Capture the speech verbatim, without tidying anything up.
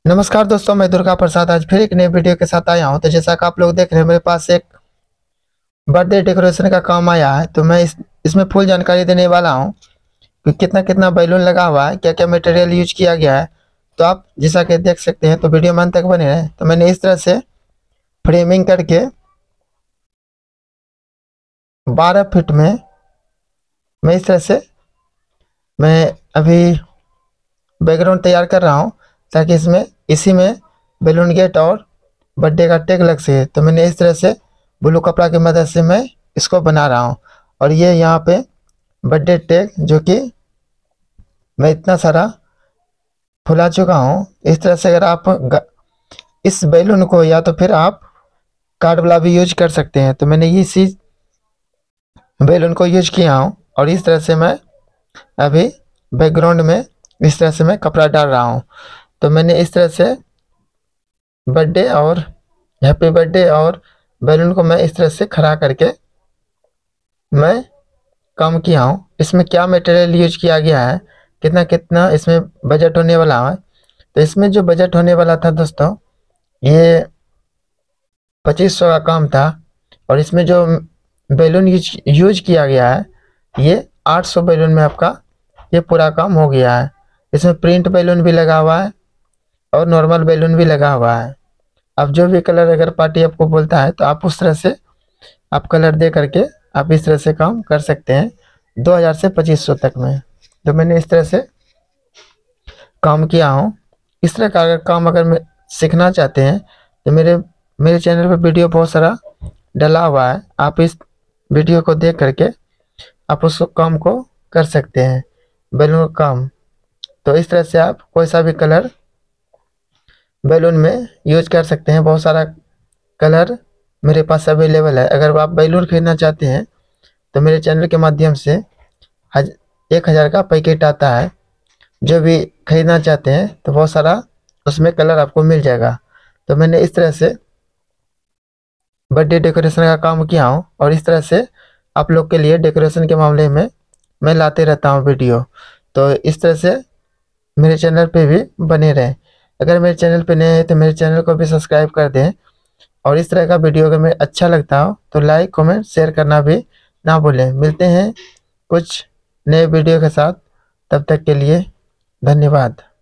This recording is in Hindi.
नमस्कार दोस्तों, मैं दुर्गा प्रसाद आज फिर एक नए वीडियो के साथ आया हूं। तो जैसा कि आप लोग देख रहे हैं, मेरे पास एक बर्थडे डेकोरेशन का काम आया है। तो मैं इस इसमें फुल जानकारी देने वाला हूं कि कितना कितना बैलून लगा हुआ है, क्या क्या मटेरियल यूज किया गया है। तो आप जैसा कि देख सकते हैं, तो वीडियो में अंत तक बने रहें। तो मैंने इस तरह से फ्रेमिंग करके बारह फीट में मैं इस तरह से मैं अभी बैकग्राउंड तैयार कर रहा हूँ, ताकि इसमें इसी में बैलून गेट और बर्थडे का टैग लग सके। तो मैंने इस तरह से ब्लू कपड़ा की मदद से मैं इसको बना रहा हूँ। और ये यहाँ पे बर्थडे टैग जो कि मैं इतना सारा फुला चुका हूँ। इस तरह से अगर आप ग- इस बैलून को या तो फिर आप कार्ड वाला भी यूज कर सकते हैं। तो मैंने ये इसी बैलून को यूज किया हूँ, और इस तरह से मैं अभी बैकग्राउंड में इस तरह से मैं कपड़ा डाल रहा हूँ। तो मैंने इस तरह से बर्थडे और हैप्पी बर्थडे और बैलून को मैं इस तरह से खड़ा करके मैं काम किया हूँ। इसमें क्या मटेरियल यूज किया गया है, कितना कितना इसमें बजट होने वाला है। तो इसमें जो बजट होने वाला था दोस्तों, ये पच्चीस सौ का काम था। और इसमें जो बैलून यूज यूज किया गया है, ये आठ सौ बैलून में आपका ये पूरा काम हो गया है। इसमें प्रिंट बैलून भी लगा हुआ है और नॉर्मल बैलून भी लगा हुआ है। अब जो भी कलर अगर पार्टी आपको बोलता है, तो आप उस तरह से आप कलर दे करके आप इस तरह से काम कर सकते हैं दो हज़ार से पच्चीस सौ तक में। तो मैंने इस तरह से काम किया हूँ। इस तरह का अगर काम अगर मैं सीखना चाहते हैं, तो मेरे मेरे चैनल पे वीडियो बहुत सारा डला हुआ है। आप इस वीडियो को देख करके आप उस काम को कर सकते हैं, बैलून का काम। तो इस तरह से आप कोई सा भी कलर बैलून में यूज कर सकते हैं। बहुत सारा कलर मेरे पास अवेलेबल है। अगर आप बैलून खरीदना चाहते हैं, तो मेरे चैनल के माध्यम से हज एक हज़ार का पैकेट आता है। जो भी खरीदना चाहते हैं, तो बहुत सारा उसमें कलर आपको मिल जाएगा। तो मैंने इस तरह से बर्थडे डेकोरेशन का काम किया हूँ, और इस तरह से आप लोग के लिए डेकोरेशन के मामले में मैं लाते रहता हूँ वीडियो। तो इस तरह से मेरे चैनल पे भी बने रहें। अगर मेरे चैनल पे नए हैं, तो मेरे चैनल को भी सब्सक्राइब कर दें। और इस तरह का वीडियो अगर मैं अच्छा लगता हो, तो लाइक कमेंट शेयर करना भी ना भूलें। मिलते हैं कुछ नए वीडियो के साथ, तब तक के लिए धन्यवाद।